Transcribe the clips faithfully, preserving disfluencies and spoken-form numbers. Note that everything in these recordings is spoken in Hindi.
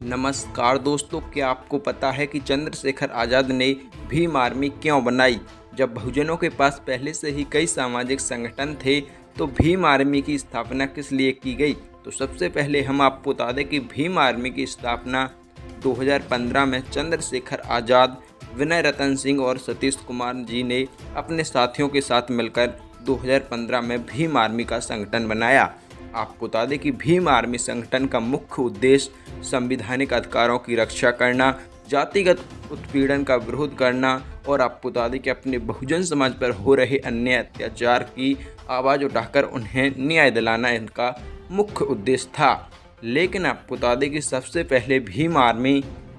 नमस्कार दोस्तों, क्या आपको पता है कि चंद्रशेखर आज़ाद ने भीम आर्मी क्यों बनाई? जब बहुजनों के पास पहले से ही कई सामाजिक संगठन थे तो भीम आर्मी की स्थापना किस लिए की गई? तो सबसे पहले हम आपको बता दें कि भीम आर्मी की स्थापना दो हज़ार पंद्रह में चंद्रशेखर आज़ाद, विनय रतन सिंह और सतीश कुमार जी ने अपने साथियों के साथ मिलकर दो हज़ार पंद्रह में भीम आर्मी का संगठन बनाया। आपको बता दें कि भीम आर्मी संगठन का मुख्य उद्देश्य संवैधानिक अधिकारों की रक्षा करना, जातिगत उत्पीड़न का विरोध करना और आपको बता दें कि अपने बहुजन समाज पर हो रहे अन्य अत्याचार की आवाज़ उठाकर उन्हें न्याय दिलाना इनका मुख्य उद्देश्य था। लेकिन आपको बता दें कि सबसे पहले भीम आर्मी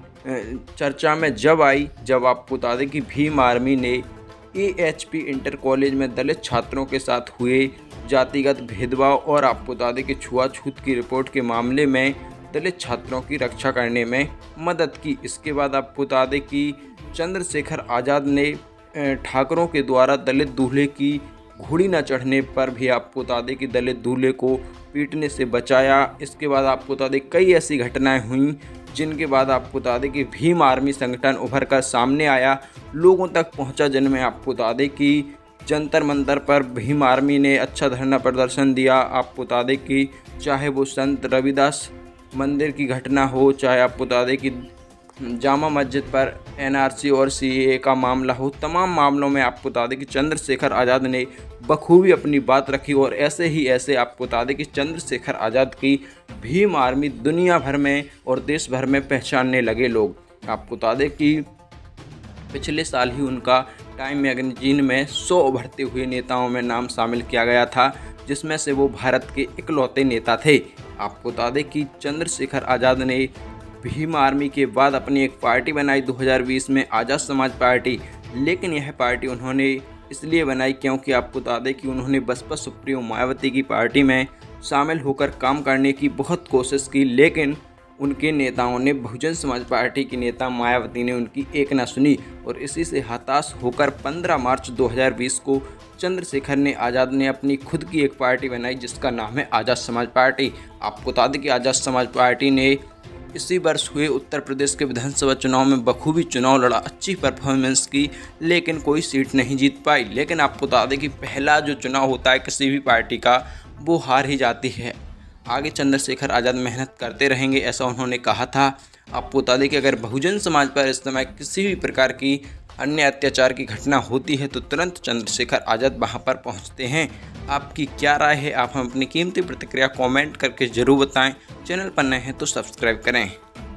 चर्चा में जब आई जब आपको बता दें कि भीम आर्मी ने A H P inter college में दलित छात्रों के साथ हुए जातिगत भेदभाव और आपको बता दें कि छुआछूत की रिपोर्ट के मामले में दलित छात्रों की रक्षा करने में मदद की। इसके बाद आपको बता दें कि चंद्रशेखर आज़ाद ने ठाकरों के द्वारा दलित दूल्हे की घोड़ी न चढ़ने पर भी आपको बता दें कि दलित दूल्हे को पीटने से बचाया। इसके बाद आपको बता दें कई ऐसी घटनाएं हुई जिनके बाद आपको बता दें कि भीम आर्मी संगठन उभर कर सामने आया, लोगों तक पहुंचा, जिनमें आपको बता दें कि जंतर मंतर पर भीम आर्मी ने अच्छा धरना प्रदर्शन दिया। आपको बता दें कि चाहे वो संत रविदास मंदिर की घटना हो, चाहे आपको बता दें कि जामा मस्जिद पर एन आर सी और सी ए ए का मामला हो, तमाम मामलों में आपको बता दें कि चंद्रशेखर आज़ाद ने बखूबी अपनी बात रखी और ऐसे ही ऐसे आपको बता दें कि चंद्रशेखर आज़ाद की भीम आर्मी दुनिया भर में और देश भर में पहचानने लगे लोग। आपको बता दें कि पिछले साल ही उनका टाइम मैगजीन में सौ उभरते हुए नेताओं में नाम शामिल किया गया था, जिसमें से वो भारत के इकलौते नेता थे। आपको बता दें कि चंद्रशेखर आज़ाद ने भीम आर्मी के बाद अपनी एक पार्टी बनाई दो हज़ार बीस में, आज़ाद समाज पार्टी। लेकिन यह पार्टी उन्होंने इसलिए बनाई क्योंकि आपको बता दें कि उन्होंने बसपा सुप्रीमो मायावती की पार्टी में शामिल होकर काम करने की बहुत कोशिश की, लेकिन उनके नेताओं ने, बहुजन समाज पार्टी की नेता मायावती ने उनकी एक न सुनी और इसी से हताश होकर पंद्रह मार्च दो हज़ार बीस को चंद्रशेखर ने आज़ाद ने अपनी खुद की एक पार्टी बनाई जिसका नाम है आज़ाद समाज पार्टी। आपको बता दें कि आज़ाद समाज पार्टी ने इसी वर्ष हुए उत्तर प्रदेश के विधानसभा चुनाव में बखूबी चुनाव लड़ा, अच्छी परफॉर्मेंस की, लेकिन कोई सीट नहीं जीत पाई। लेकिन आपको बता दें कि पहला जो चुनाव होता है किसी भी पार्टी का, वो हार ही जाती है। आगे चंद्रशेखर आज़ाद मेहनत करते रहेंगे, ऐसा उन्होंने कहा था। आपको बता दें कि अगर बहुजन समाज पर इस समय किसी भी प्रकार की अन्य अत्याचार की घटना होती है तो तुरंत चंद्रशेखर आज़ाद वहां पर पहुंचते हैं। आपकी क्या राय है? आप हम अपनी कीमती प्रतिक्रिया कमेंट करके ज़रूर बताएं। चैनल पर नए हैं तो सब्सक्राइब करें।